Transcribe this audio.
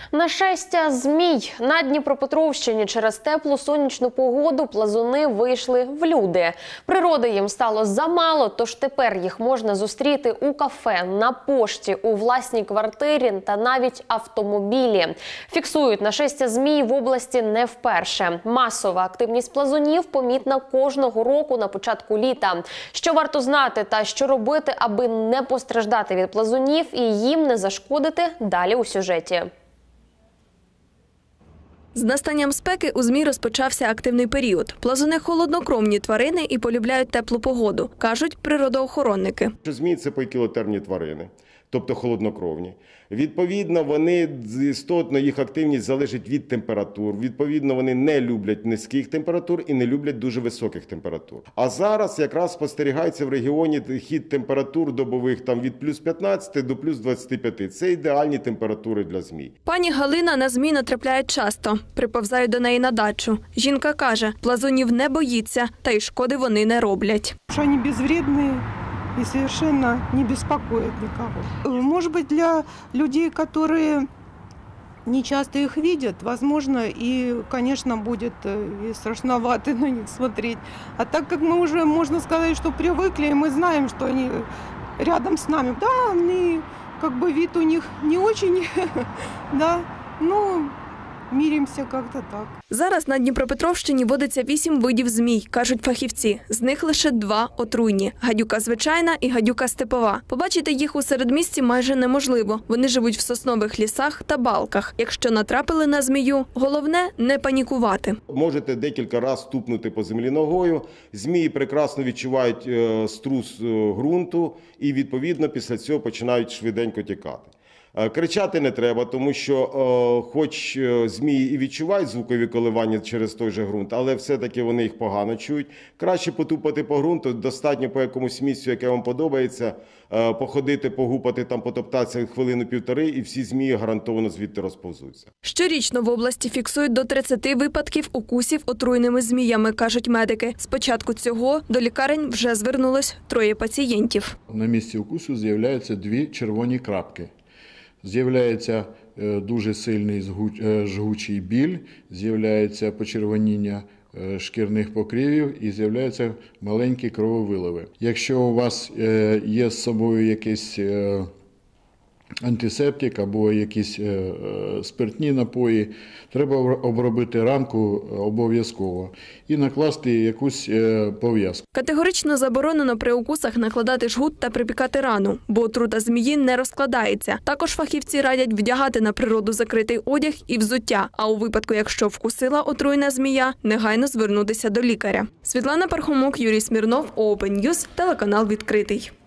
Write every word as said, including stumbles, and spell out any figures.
Нашестя змій. На Дніпропетровщині через теплу сонячну погоду плазуни вийшли в люди. Природи їм стало замало, тож тепер їх можна зустріти у кафе, на пошті, у власній квартирі та навіть автомобілі. Фіксують нашестя змій в області не вперше. Масова активність плазунів помітна кожного року на початку літа. Що варто знати та що робити, аби не постраждати від плазунів і їм не зашкодити, далі у сюжеті. З настанням спеки у змій розпочався активний період. Плазуни – холоднокровні тварини і полюбляють теплу погоду, кажуть природоохоронники. Змії – це поікілотермні тварини, тобто холоднокровні. Відповідно, вони, істотно їх активність залежить від температур. Відповідно, вони не люблять низьких температур і не люблять дуже високих температур. А зараз якраз спостерігається в регіоні хід температур добових там від плюс п'ятнадцяти до плюс двадцяти п'яти. Це ідеальні температури для змій. Пані Галина на змій натрапляє часто. Приповзають до неї на дачу. Жінка каже, плазунів не боїться, та й шкоди вони не роблять. Що вони безвредні и совершенно не беспокоит никого. Может быть, для людей, которые не часто их видят, возможно, и, конечно, будет и страшновато на них смотреть. А так как мы уже, можно сказать, что привыкли, и мы знаем, что они рядом с нами, да, они, как бы вид у них не очень, да, ну, миримося як-то так. Зараз на Дніпропетровщині водиться вісім видів змій, кажуть фахівці. З них лише два отруйні – гадюка звичайна і гадюка степова. Побачити їх у середмісті майже неможливо. Вони живуть в соснових лісах та балках. Якщо натрапили на змію, головне – не панікувати. Можете декілька разів ступнути по землі ногою. Змії прекрасно відчувають струс ґрунту і, відповідно, після цього починають швиденько тікати. Кричати не треба, тому що хоч змії і відчувають звукові коливання через той же ґрунт, але все-таки вони їх погано чують. Краще потупати по ґрунту, достатньо по якомусь місцю, яке вам подобається, походити, погупати, там, потоптатися хвилину-півтори, і всі змії гарантовано звідти розповзуться. Щорічно в області фіксують до тридцяти випадків укусів отруйними зміями, кажуть медики. З початку цього до лікарень вже звернулось троє пацієнтів. На місці укусу з'являються дві червоні крапки. З'являється дуже сильний жгучий біль, з'являється почервоніння шкірних покривів і з'являються маленькі крововиливи. Якщо у вас є з собою якийсь антисептик або якісь спиртні напої, треба обробити ранку обов'язково і накласти якусь пов'язку. Категорично заборонено при укусах накладати жгут та припікати рану, бо отрута змії не розкладається. Також фахівці радять вдягати на природу закритий одяг і взуття, а у випадку, якщо вкусила отруйна змія, негайно звернутися до лікаря. Світлана Пархомук, Юрій Смірнов, Open News, телеканал «Відкритий».